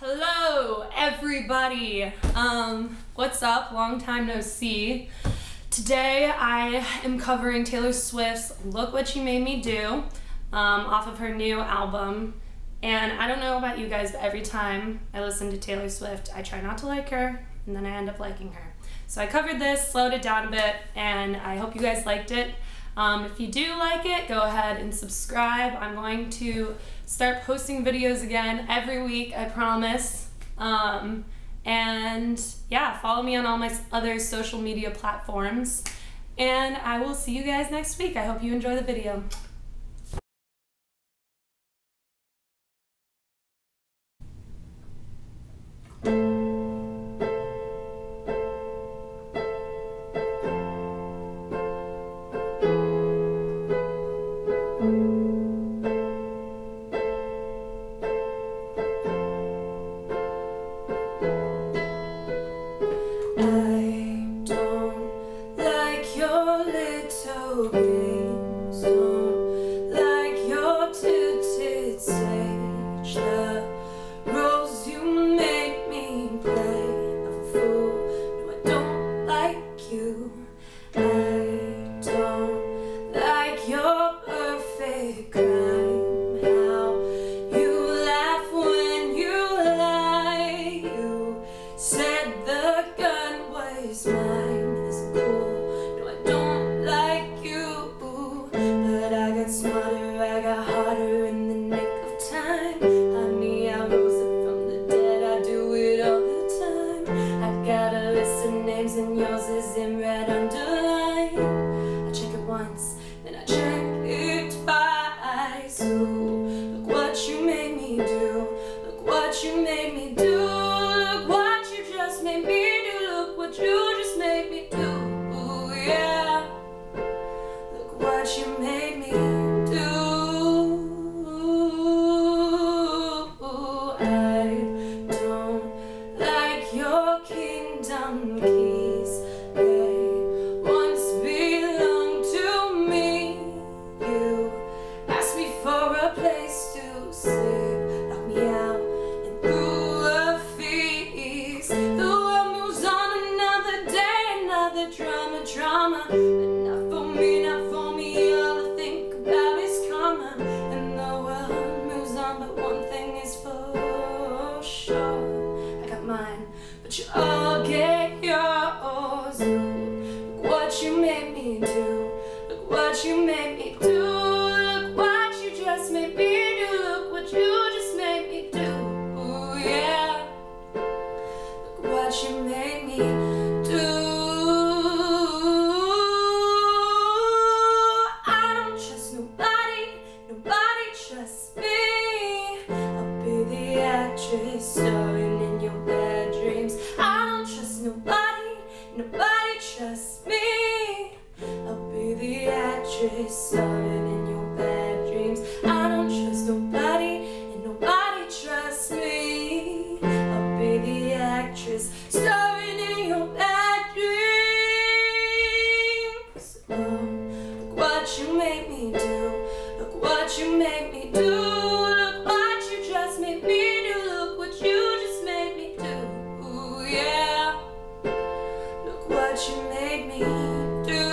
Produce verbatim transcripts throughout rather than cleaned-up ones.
Hello everybody, um, what's up? Long time no see. Today I am covering Taylor Swift's Look What You Made Me Do um, off of her new album. And I don't know about you guys, but every time I listen to Taylor Swift, I try not to like her and then I end up liking her. So I covered this, slowed it down a bit, and I hope you guys liked it. Um, if you do like it, go ahead and subscribe. I'm going to start posting videos again every week, I promise. Um, and yeah, follow me on all my other social media platforms. And I will see you guys next week. I hope you enjoy the video. Games, don't like your two-tit stage, the roles you make me play a fool. No, I don't like you. I don't like your perfect crime, how you laugh when you lie. You said the gun was mine. Smarter, I got harder in the nick of time. Honey, I rose up from the dead, I do it all the time. I got a list of names and yours is in red underlined. I check it once, then I check it twice. Ooh, look what you made me do. Look what you made me do. Look what you just made me do. Look what you just made me do. Ooh, yeah. Look what you made me do. Keys, they once belonged to me. You asked me for a place to sleep, locked me out and threw a feast. The world moves on, another day, another drama, drama. But not for me, not for me. All I think about is karma. And the world moves on, but one thing is for sure: I got mine, but you all get yours. Look what you made me do. Look what you made me do. Look what you just made me do. Look what you just made me do. Ooh, yeah. Look what you made me do. I don't trust nobody. Nobody trusts me. I'll be the actress starring in your bad dreams. I don't trust nobody, nobody trusts me. I'll be the actress starring in your bad dreams. I don't trust nobody, and nobody trusts me. I'll be the actress starring in your bad dreams. Oh, look what you made me do. Look what you made me do. Look what you just made me do. Look what you just made me do. Ooh, yeah. Look what you made me do.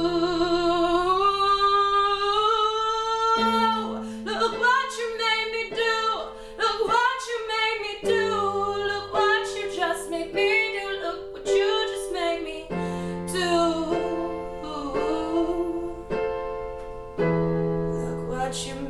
Look what you made me do. Look what you made me do. Look what you just made me do. Look what you just made me do. Look what you